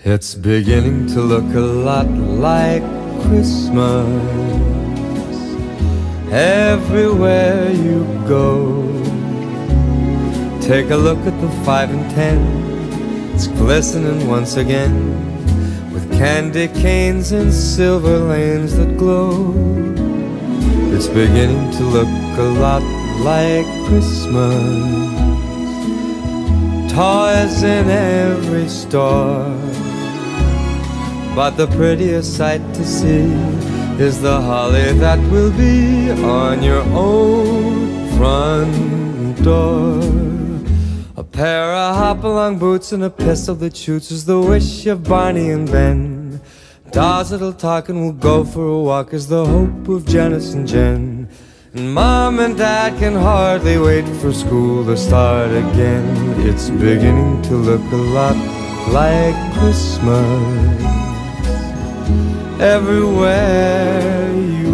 It's beginning to look a lot like Christmas everywhere you go. Take a look at the 5 and 10. It's glistening once again with candy canes and silver lanes that glow. It's beginning to look a lot like Christmas. Toys in every store, but the prettiest sight to see is the holly that will be on your own front door. A pair of hop-along boots and a pistol that shoots is the wish of Barney and Ben. Dolls that'll talk and will go for a walk is the hope of Janice and Jen. And Mom and Dad can hardly wait for school to start again. It's beginning to look a lot like Christmas everywhere you